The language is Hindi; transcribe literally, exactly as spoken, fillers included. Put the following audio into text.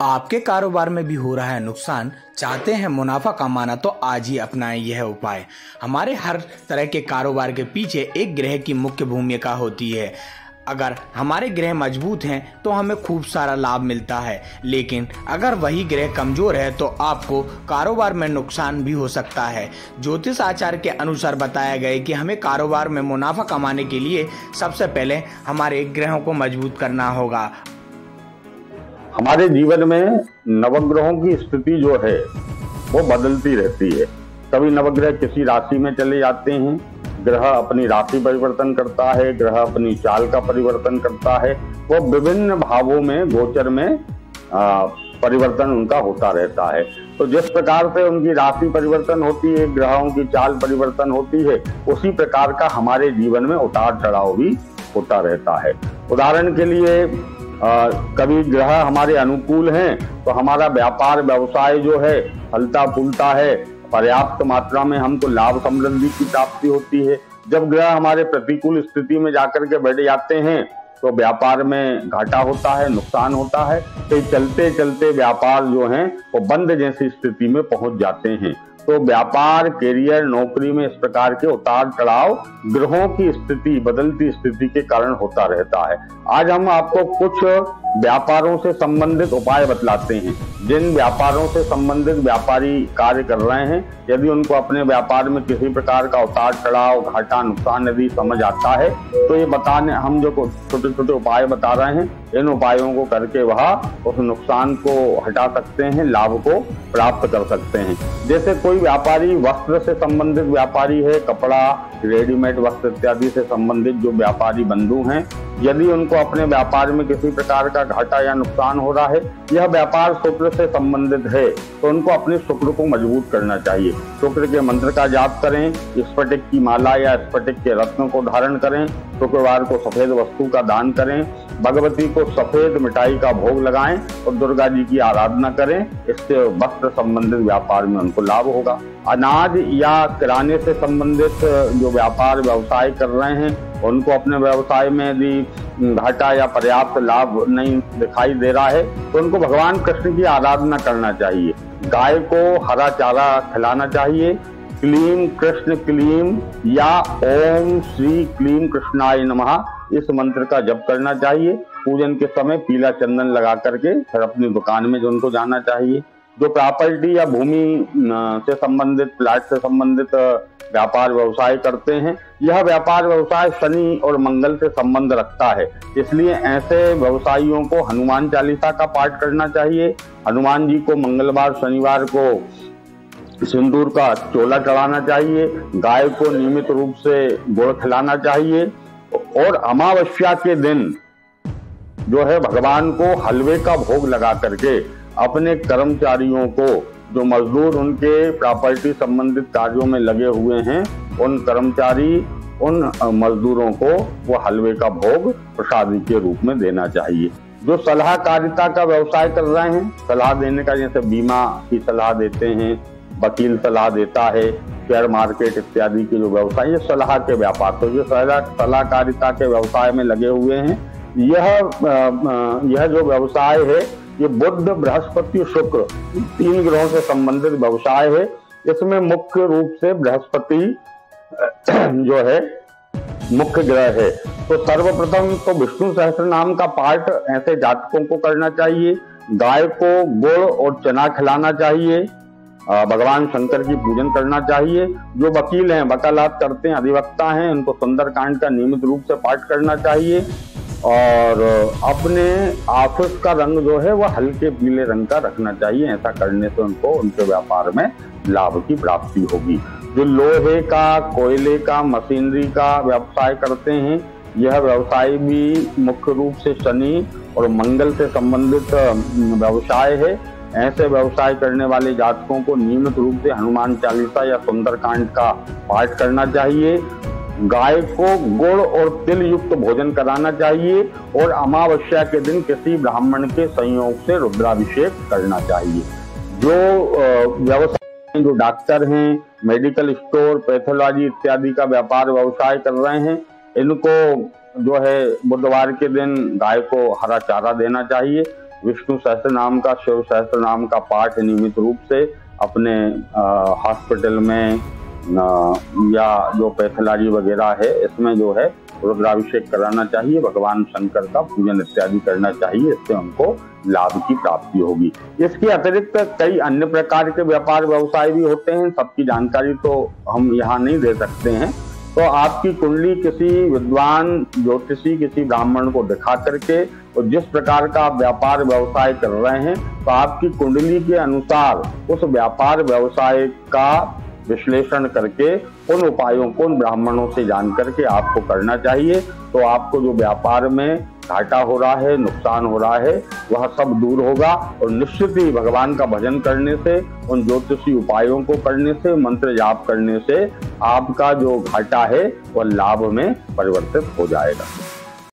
आपके कारोबार में भी हो रहा है नुकसान, चाहते हैं मुनाफा कमाना, तो आज ही अपनाएं यह उपाय। हमारे हर तरह के कारोबार के पीछे एक ग्रह की मुख्य भूमिका होती है। अगर हमारे ग्रह मजबूत हैं तो हमें खूब सारा लाभ मिलता है, लेकिन अगर वही ग्रह कमजोर है तो आपको कारोबार में नुकसान भी हो सकता है। ज्योतिष आचार्य के अनुसार बताया गया कि हमें कारोबार में मुनाफा कमाने के लिए सबसे पहले हमारे ग्रहों को मजबूत करना होगा। हमारे जीवन में नवग्रहों की स्थिति जो है वो बदलती रहती है। कभी नवग्रह किसी राशि में चले जाते हैं, ग्रह अपनी राशि परिवर्तन करता है, ग्रह अपनी चाल का परिवर्तन करता है, वो विभिन्न भावों में गोचर में आ, परिवर्तन उनका होता रहता है। तो जिस प्रकार से उनकी राशि परिवर्तन होती है, ग्रहों की चाल परिवर्तन होती है, उसी प्रकार का हमारे जीवन में उतार चढ़ाव भी होता रहता है। उदाहरण के लिए आ, कभी ग्रह हमारे अनुकूल हैं तो हमारा व्यापार व्यवसाय जो है फलता फूलता है, पर्याप्त मात्रा में हमको लाभ समृद्धि की प्राप्ति होती है। जब ग्रह हमारे प्रतिकूल स्थिति में जाकर के बैठ जाते हैं तो व्यापार में घाटा होता है, नुकसान होता है। तो चलते चलते व्यापार जो है वो बंद जैसी स्थिति में पहुंच जाते हैं। तो व्यापार, कैरियर, नौकरी में इस प्रकार के उतार चढ़ाव ग्रहों की स्थिति, बदलती स्थिति के कारण होता रहता है। आज हम आपको कुछ व्यापारों से संबंधित उपाय बतलाते हैं। जिन व्यापारों से संबंधित व्यापारी कार्य कर रहे हैं, यदि उनको अपने व्यापार में किसी प्रकार का उतार चढ़ाव, घाटा, नुकसान यदि समझ आता है तो ये बताने हम जो छोटे छोटे उपाय बता रहे हैं, इन उपायों को करके वह उस नुकसान को हटा सकते हैं, लाभ को प्राप्त कर सकते हैं। जैसे कोई व्यापारी वस्त्र से संबंधित व्यापारी है, कपड़ा, रेडीमेड वस्त्र इत्यादि से संबंधित जो व्यापारी बंधु हैं, यदि उनको अपने व्यापार में किसी प्रकार का घाटा या नुकसान हो रहा है, यह व्यापार शुक्र से संबंधित है, तो उनको अपने शुक्र को मजबूत करना चाहिए। शुक्र के मंत्र का जाप करें, स्फटिक की माला या स्फटिक के रत्न को धारण करें, शुक्रवार को सफेद वस्तु का दान करें, भगवती को सफेद मिठाई का भोग लगाएं और दुर्गा जी की आराधना करें। इससे वस्त्र संबंधित व्यापार में उनको लाभ होगा। अनाज या किराने से संबंधित जो व्यापार व्यवसाय कर रहे हैं, उनको अपने व्यवसाय में यदि घाटा या पर्याप्त लाभ नहीं दिखाई दे रहा है तो उनको भगवान कृष्ण की आराधना करना चाहिए। गाय को हरा चारा खिलाना चाहिए। क्लीम कृष्ण क्लीम या ओम श्री क्लीम कृष्णाय नमः इस मंत्र का जप करना चाहिए। पूजन के समय पीला चंदन लगा करके फिर अपनी दुकान में जो उनको जाना चाहिए। जो प्रॉपर्टी या भूमि से संबंधित, प्लाट से संबंधित व्यापार व्यवसाय करते हैं, यह व्यापार व्यवसाय शनि और मंगल से संबंध रखता है। इसलिए ऐसे व्यवसायियों को हनुमान चालीसा का पाठ करना चाहिए। हनुमान जी को मंगलवार, शनिवार को सिंदूर का चोला चढ़ाना चाहिए। गाय को नियमित रूप से गुड़ खिलाना चाहिए और अमावस्या के दिन जो है भगवान को हलवे का भोग लगा करके अपने कर्मचारियों को, जो मजदूर उनके प्रॉपर्टी संबंधित कार्यों में लगे हुए हैं, उन कर्मचारी, उन मजदूरों को वो हलवे का भोग प्रसादी के रूप में देना चाहिए। जो सलाहकारिता का व्यवसाय कर रहे हैं, सलाह देने का, जैसे बीमा की सलाह देते हैं, वकील सलाह देता है, शेयर मार्केट इत्यादि के जो व्यवसाय, ये सलाह के व्यापार, तो जो सलाहकारिता के व्यवसाय में लगे हुए हैं, यह यह जो व्यवसाय है ये बुध, बृहस्पति, शुक्र तीन ग्रहों से संबंधित व्यवसाय है। इसमें मुख्य रूप से बृहस्पति जो है मुख्य ग्रह है। तो सर्वप्रथम तो विष्णु सहस्त्र नाम का पाठ ऐसे जातकों को करना चाहिए। गाय को गुड़ और चना खिलाना चाहिए। भगवान शंकर की पूजन करना चाहिए। जो वकील हैं, वकालत करते हैं, अधिवक्ता हैं, उनको सुंदरकांड का नियमित रूप से पाठ करना चाहिए। और अपने ऑफिस का रंग जो है वह हल्के पीले रंग का रखना चाहिए। ऐसा करने से उनको उनके व्यापार में लाभ की प्राप्ति होगी। जो लोहे का, कोयले का, मशीनरी का व्यवसाय करते हैं, यह व्यवसाय भी मुख्य रूप से शनि और मंगल से संबंधित व्यवसाय है। ऐसे व्यवसाय करने वाले जातकों को नियमित रूप से हनुमान चालीसा या सुंदरकांड का पाठ करना चाहिए। गाय को गुड़ और तिल युक्त भोजन कराना चाहिए और अमावस्या के दिन किसी ब्राह्मण के संयोग से रुद्राभिषेक करना चाहिए। जो व्यवसाय, जो डॉक्टर हैं, मेडिकल स्टोर, पैथोलॉजी इत्यादि का व्यापार व्यवसाय कर रहे हैं, इनको जो है बुधवार के दिन गाय को हरा चारा देना चाहिए। विष्णु सहस्त्र नाम का, शिव सहस्त्र नाम का पाठ नियमित रूप से अपने हॉस्पिटल में आ, या जो पैथोलॉजी वगैरह है इसमें जो है रुद्राभिषेक कराना चाहिए, भगवान शंकर का पूजन इत्यादि करना चाहिए। इससे हमको लाभ की प्राप्ति होगी। इसके अतिरिक्त कई अन्य प्रकार के व्यापार व्यवसाय भी होते हैं, सबकी जानकारी तो हम यहाँ नहीं दे सकते हैं। तो आपकी कुंडली किसी विद्वान ज्योतिषी, किसी ब्राह्मण को दिखा करके और जिस प्रकार का आप व्यापार व्यवसाय कर रहे हैं तो आपकी कुंडली के अनुसार उस व्यापार व्यवसाय का विश्लेषण करके उन उपायों को उन ब्राह्मणों से जान करके आपको करना चाहिए। तो आपको जो व्यापार में घाटा हो रहा है, नुकसान हो रहा है, वह सब दूर होगा और निश्चित ही भगवान का भजन करने से, उन ज्योतिषी उपायों को करने से, मंत्र जाप करने से आपका जो घाटा है वह लाभ में परिवर्तित हो जाएगा।